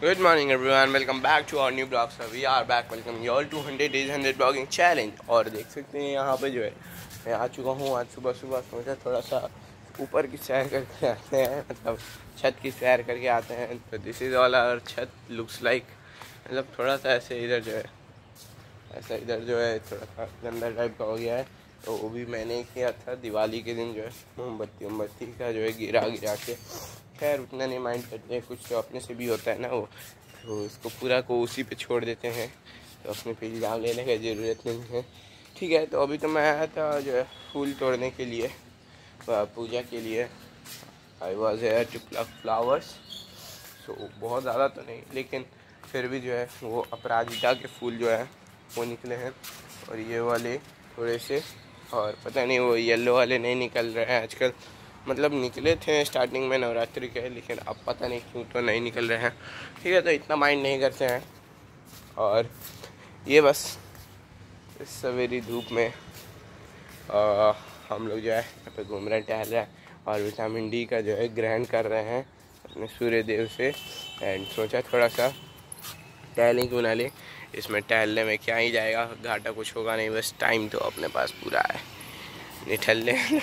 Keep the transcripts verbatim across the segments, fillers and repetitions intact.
Good morning everyone, welcome back to our new blog. So we are back, welcome you all to one hundred days one hundred blogging challenge. और देख सकते हैं यहाँ पे जो है मैं आ चुका हूँ। आज सुबह सुबह सोचा थोड़ा सा ऊपर की सैर करके आते हैं, मतलब छत की सैर करके आते हैं। तो दिस इज़ ऑल आवर छत लुक्स लाइक, मतलब थोड़ा सा ऐसे इधर जो है ऐसा इधर जो है थोड़ा सा गंदा टाइप का हो गया है। तो वो भी मैंने किया था दिवाली के दिन, जो है मोमबत्ती मोमबत्ती का जो है गिरा गिरा के। खैर उतना नहीं माइंड करते हैं, कुछ तो अपने से भी होता है ना वो, तो उसको पूरा को उसी पे छोड़ देते हैं। तो अपने पे इल्ज़ाम लेने की ज़रूरत नहीं है, ठीक है। तो अभी तो मैं आया था जो है फूल तोड़ने के लिए, पूजा के लिए। I was here to pluck flowers. So बहुत ज़्यादा तो नहीं, लेकिन फिर भी जो है वो अपराजिता के फूल जो है वो निकले हैं, और ये वाले थोड़े से, और पता नहीं वो येलो वाले नहीं निकल रहे हैं आजकल। मतलब निकले थे स्टार्टिंग में नवरात्रि के, लेकिन अब पता नहीं क्यों तो नहीं निकल रहे हैं, ठीक है। तो इतना माइंड नहीं करते हैं। और ये बस इस सवेरी धूप में आ, हम लोग जो है यहाँ पे घूम रहे हैं, टहल रहे हैं, और विटामिन डी का जो है ग्रहण कर रहे हैं अपने सूर्य देव से। एंड सोचा थोड़ा सा टहलें क्यों ना ले, इसमें टहलने में क्या ही जाएगा, घाटा कुछ होगा नहीं, बस टाइम तो अपने पास पूरा है, नहीं टहल ले।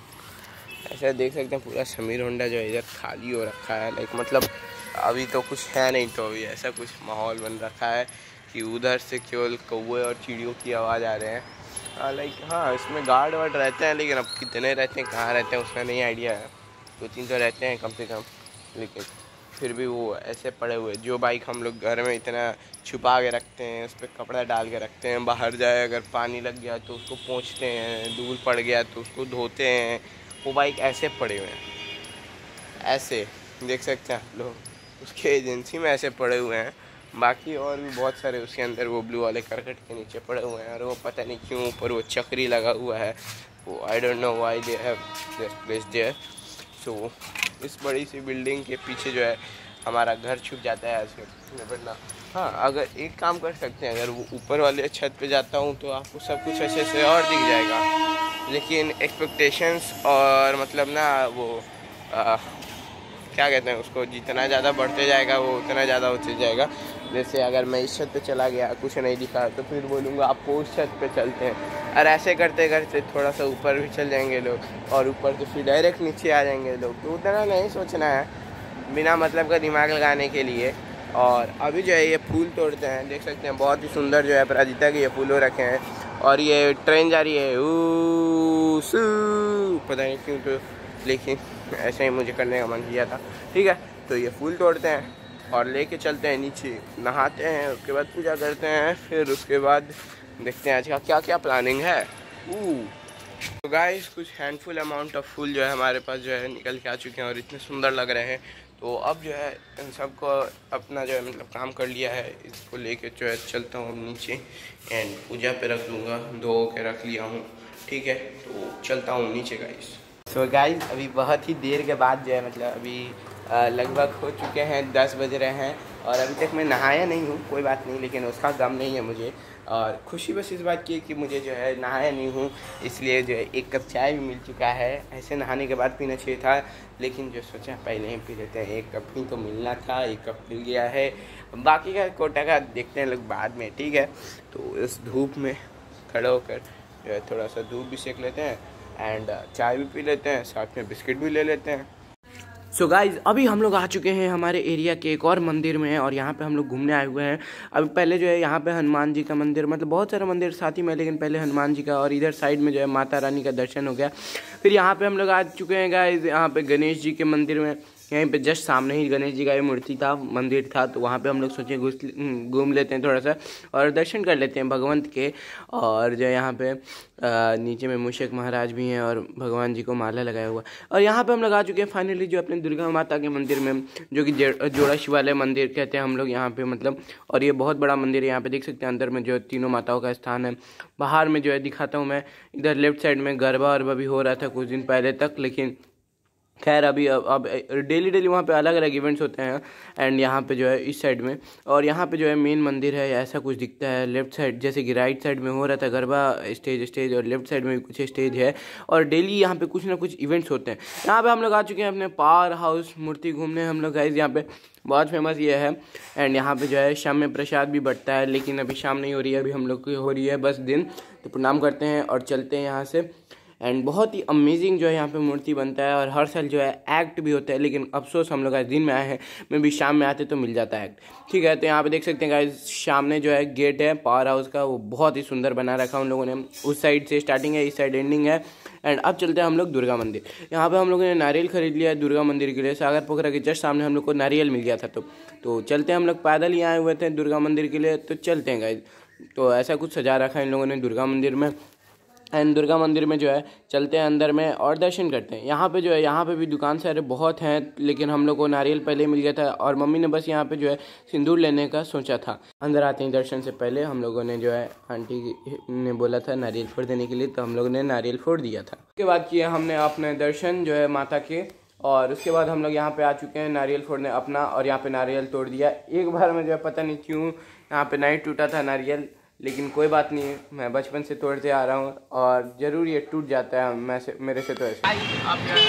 ऐसा देख सकते हैं पूरा समीर होंडा जो है इधर खाली हो रखा है। लाइक मतलब अभी तो कुछ है नहीं, तो अभी ऐसा कुछ माहौल बन रखा है कि उधर से केवल कौवे और चिड़ियों की आवाज़ आ रहे हैं। लाइक हाँ, इसमें गार्ड वार्ड रहते हैं, लेकिन अब कितने रहते हैं, कहाँ रहते हैं उसका नहीं आइडिया है। दो तीन तो रहते हैं कम से कम, लेकिन फिर भी वो ऐसे पड़े हुए। जो बाइक हम लोग घर में इतना छुपा के रखते हैं, उस पर कपड़ा डाल के रखते हैं, बाहर जाए अगर पानी लग गया तो उसको पोंछते हैं, धूल पड़ गया तो उसको धोते हैं, वो बाइक ऐसे पड़े हुए हैं, ऐसे देख सकते हैं आप लोग, उसके एजेंसी में ऐसे पड़े हुए हैं। बाकी और भी बहुत सारे उसके अंदर वो ब्लू वाले करकट के नीचे पड़े हुए हैं, और वो पता नहीं क्यों ऊपर वो चक्री लगा हुआ है, वो I don't know why they have this place there. So इस बड़ी सी बिल्डिंग के पीछे जो है हमारा घर छुप जाता है ऐसे, वरना हाँ अगर एक काम कर सकते हैं, अगर वो ऊपर वाले छत पे जाता हूँ तो आपको सब कुछ अच्छे से और दिख जाएगा। लेकिन एक्सपेक्टेशंस और मतलब ना वो आ, क्या कहते हैं उसको, जितना ज़्यादा बढ़ते जाएगा वो उतना ज़्यादा होते जाएगा। जैसे अगर मैं इस छत पे चला गया, कुछ नहीं दिखा, तो फिर बोलूँगा आपको उस छत पे चलते हैं, और ऐसे करते करते थोड़ा सा ऊपर भी चल जाएंगे लोग, और ऊपर तो फिर डायरेक्ट नीचे आ जाएंगे लोग। तो उतना नहीं सोचना है, बिना मतलब का दिमाग लगाने के लिए। और अभी जो है ये फूल तोड़ते हैं, देख सकते हैं बहुत ही सुंदर जो है अपराजिता के ये फूल हो रखे हैं, और ये ट्रेन जा रही है ऊ सू, पता नहीं क्यों, तो लेकिन ऐसे ही मुझे करने का मन किया था, ठीक है। तो ये फूल तोड़ते हैं और लेके चलते हैं नीचे, नहाते हैं, उसके बाद पूजा करते हैं, फिर उसके बाद देखते हैं आज का क्या क्या प्लानिंग है। तो गाइस कुछ हैंडफुल अमाउंट ऑफ फूल जो है हमारे पास जो है निकल के आ चुके हैं, और इतने सुंदर लग रहे हैं। तो अब जो है इन सबको अपना जो है मतलब काम कर लिया है, इसको लेके जो है चलता हूँ नीचे, एंड पूजा पे रख दूँगा, धो के रख लिया हूँ, ठीक है। तो चलता हूँ नीचे गाइस। सो गाइस अभी बहुत ही देर के बाद जो है मतलब अभी लगभग हो चुके हैं दस बज रहे हैं, और अभी तक मैं नहाया नहीं हूँ, कोई बात नहीं, लेकिन उसका गम नहीं है मुझे। और खुशी बस इस बात की है कि मुझे जो है नहाया नहीं हूँ, इसलिए जो है एक कप चाय भी मिल चुका है। ऐसे नहाने के बाद पीना चाहिए था, लेकिन जो सोचा पहले ही पी लेते हैं, एक कप ही तो मिलना था, एक कप मिल गया है, बाकी का कोटा का देखते हैं लोग बाद में, ठीक है। तो इस धूप में खड़े होकर जो है थोड़ा सा धूप भी सेक लेते हैं, एंड चाय भी पी लेते हैं, साथ में बिस्किट भी ले लेते हैं। सो so गाइज अभी हम लोग आ चुके हैं हमारे एरिया के एक और मंदिर में, और यहाँ पे हम लोग घूमने आए हुए हैं। अभी पहले जो है यहाँ पे हनुमान जी का मंदिर, मतलब बहुत सारे मंदिर साथ ही में, लेकिन पहले हनुमान जी का, और इधर साइड में जो है माता रानी का दर्शन हो गया। फिर यहाँ पे हम लोग आ चुके हैं गाइज यहाँ पे गणेश जी के मंदिर में, यहीं पे जस्ट सामने ही गणेश जी का ये मूर्ति था, मंदिर था। तो वहाँ पे हम लोग सोचे घुस घूम लेते हैं थोड़ा सा, और दर्शन कर लेते हैं भगवंत के। और जो यहाँ पे आ, नीचे में मूषक महाराज भी हैं, और भगवान जी को माला लगाया हुआ। और यहाँ पे हम लोग आ चुके हैं फाइनली जो अपने दुर्गा माता के मंदिर में, जो कि जोड़ा शिवालय मंदिर कहते हैं हम लोग यहाँ पे, मतलब। और ये बहुत बड़ा मंदिर है, यहाँ पे देख सकते हैं अंदर में जो तीनों माताओं का स्थान है। बाहर में जो है दिखाता हूँ मैं, इधर लेफ्ट साइड में गरबा वरबा भी हो रहा था कुछ दिन पहले तक, लेकिन खैर अभी अब अब डेली डेली वहाँ पे अलग अलग इवेंट्स होते हैं। एंड यहाँ पे जो है इस साइड में, और यहाँ पे जो है मेन मंदिर है, ऐसा कुछ दिखता है। लेफ्ट साइड जैसे कि राइट साइड में हो रहा था गरबा स्टेज स्टेज और लेफ्ट साइड में भी कुछ स्टेज है, और डेली यहाँ पे कुछ ना कुछ इवेंट्स होते हैं। यहाँ पे हम लोग आ चुके हैं अपने पावर हाउस मूर्ति घूमने हम लोग गाइस। यहाँ पे बहुत फेमस ये है। एंड यहाँ पे जो है शाम में प्रसाद भी बंटता है, लेकिन अभी शाम नहीं हो रही है, अभी हम लोग की हो रही है बस दिन। तो प्रणाम करते हैं और चलते हैं यहाँ से। एंड बहुत ही अमेजिंग जो है यहाँ पे मूर्ति बनता है, और हर साल जो है एक्ट भी होता है, लेकिन अफसोस हम लोग आज दिन में आए हैं, मैं भी शाम में आते तो मिल जाता है एक्ट। ठीक है, तो यहाँ पे देख सकते हैं गाइस, सामने जो है गेट है पावर हाउस का, वो बहुत ही सुंदर बना रखा उन लोगों ने। उस साइड से स्टार्टिंग है, इस साइड एंडिंग है। एंड अब चलते हैं हम लोग दुर्गा मंदिर। यहाँ पे हम लोगों ने नारियल खरीद लिया है दुर्गा मंदिर के लिए। सागर पोखरा के जस्ट सामने हम लोग को नारियल मिल गया था, तो तो चलते हैं। हम लोग पैदल ही आए हुए थे दुर्गा मंदिर के लिए, तो चलते हैं गाइस। तो ऐसा कुछ सजा रखा है इन लोगों ने दुर्गा मंदिर में। एंड दुर्गा मंदिर में जो है चलते हैं अंदर में और दर्शन करते हैं। यहाँ पे जो है यहाँ पे भी दुकान सारे बहुत हैं, लेकिन हम लोग को नारियल पहले मिल गया था, और मम्मी ने बस यहाँ पे जो है सिंदूर लेने का सोचा था। अंदर आते हैं दर्शन से पहले हम लोगों ने जो है आंटी ने बोला था नारियल फोड़ देने के लिए, तो हम लोगों ने नारियल फोड़ दिया था। उसके बाद किए हमने अपने दर्शन जो है माता के, और उसके बाद हम लोग यहाँ पे आ चुके हैं नारियल फोड़ने अपना, और यहाँ पे नारियल तोड़ दिया एक बार में। जो है पता नहीं क्यों यहाँ पे नहीं टूटा था नारियल, लेकिन कोई बात नहीं है, मैं बचपन से तोड़ते आ रहा हूँ, और ज़रूर ये टूट जाता है मैं से, मेरे से तो ऐसे। अब जो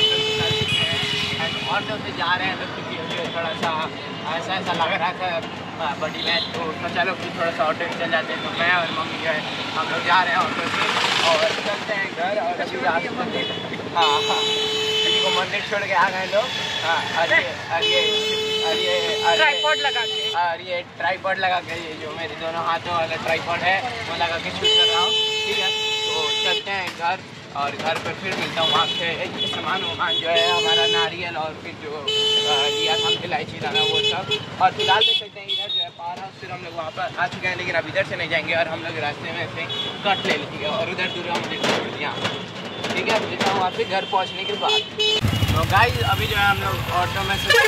है और से जा रहे हैं, तो थोड़ा सा ऐसा ऐसा लग रहा था बॉडी में, तो चलो कि थोड़ा सा ऑटो चल जाते हैं। तो मैं और मम्मी जो है हम लोग जा रहे हैं ऑटो से, और चलते हैं घर। और अभी हाँ हाँ को मंदिर छोड़ के आ गए लोग। हाँ, और ये और ये और ये ट्राइपॉड लगा के, और ये ट्राइपॉड लगा के, ये जो मेरे दोनों हाथों वाला ट्राइपॉड है वो लगा के शूट कर रहा हूँ। ठीक है, तो चलते हैं घर, और घर पर फिर मिलता हूँ आपसे। सामान वामान जो है हमारा नारियल, और फिर जो लिया था हम इलायची दाना वो सब। और फिलहाल देख सकते हैं इधर जो है पावर हाउस, फिर हम लोग वहाँ पर आ चुके हैं, लेकिन अब इधर से नहीं जाएंगे, और हम लोग रास्ते में से कट ले लेंगे, और उधर दुर्गा मंदिर छोड़ दिया। ठीक है, मिलता हूँ आपसे घर पहुँचने के बाद। तो गाइस अभी जो है हम लोग ऑटो में से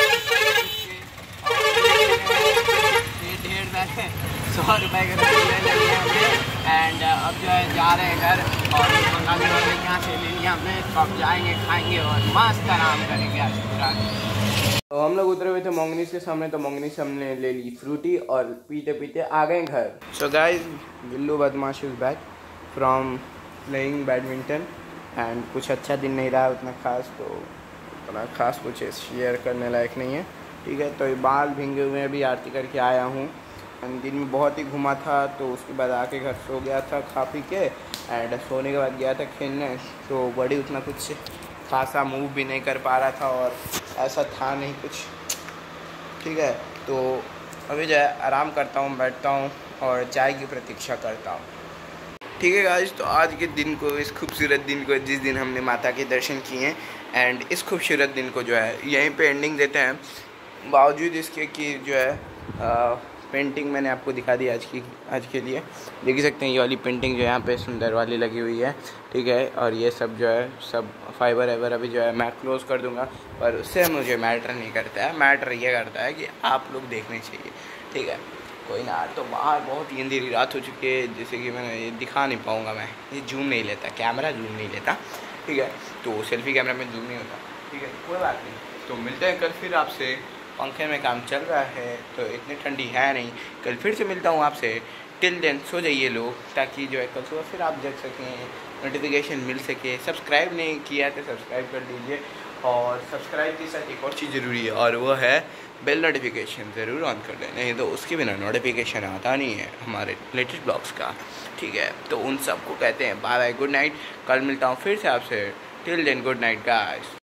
ढेर सारे सौ रुपये के ले लिए हमने। एंड अब जो है जा रहे हैं घर, और मंगाने वाले यहाँ से ले लिया हमने। तो अब जाएंगे, खाएंगे और मस्त आराम करेंगे आज पूरा। तो हम लोग उतरे हुए थे मोंगनीस के सामने, तो मोंगनीस हमने ले ली फ्रूटी, और पीते पीते आ गए घर। सो guys, Billu Badmash is back from playing badminton. And कुछ अच्छा दिन नहीं रहा उतना खास, तो उतना खास कुछ शेयर करने लायक नहीं है। ठीक है, तो ये बाल भींगे हुए अभी आरती करके आया हूँ। दिन में बहुत ही घूमा था, तो उसके बाद आके घर सो गया था खा पी के। एंड सोने के बाद गया था खेलने, तो बड़ी उतना कुछ खासा मूव भी नहीं कर पा रहा था, और ऐसा था नहीं कुछ। ठीक है, तो अभी जो है आराम करता हूँ, बैठता हूँ और चाय की प्रतीक्षा करता हूँ। ठीक है गाइस, तो आज के दिन को, इस खूबसूरत दिन को, जिस दिन हमने माता के दर्शन किए, एंड इस खूबसूरत दिन को जो है यहीं पे एंडिंग देते हैं। बावजूद इसके कि जो है आ, पेंटिंग मैंने आपको दिखा दी आज की आज के लिए। देख सकते हैं ये वाली पेंटिंग जो यहाँ पे सुंदर वाली लगी हुई है। ठीक है, और ये सब जो है सब फाइबर वाइबर अभी जो है मैं क्लोज़ कर दूँगा, पर उससे मुझे मैटर नहीं करता है। मैटर ये करता है कि आप लोग देखने चाहिए। ठीक है, कोई ना, तो बाहर बहुत ही अंधेरी रात हो चुकी है, जैसे कि मैं ये दिखा नहीं पाऊँगा, मैं ये जूम नहीं लेता, कैमरा जूम नहीं लेता। ठीक है, तो सेल्फी कैमरा में जूम नहीं होता। ठीक है, कोई बात नहीं, तो मिलते हैं कल फिर आपसे। पंखे में काम चल रहा है, तो इतनी ठंडी है नहीं। कल फिर से मिलता हूँ आपसे। टिल देन सो जाइए लोग, ताकि जो है कल सुबह फिर आप जग सकें, नोटिफिकेशन मिल सके। सब्सक्राइब नहीं किया तो सब्सक्राइब कर दीजिए, और सब्सक्राइब के साथ एक और चीज़ ज़रूरी है, और वो है बेल नोटिफिकेशन ज़रूर ऑन कर दें, नहीं तो उसके बिना नोटिफिकेशन आता नहीं है हमारे लेटेस्ट ब्लॉग्स का। ठीक है, तो उन सबको कहते हैं बाय बाय, गुड नाइट। कल मिलता हूँ फिर से आपसे। Till then good night guys.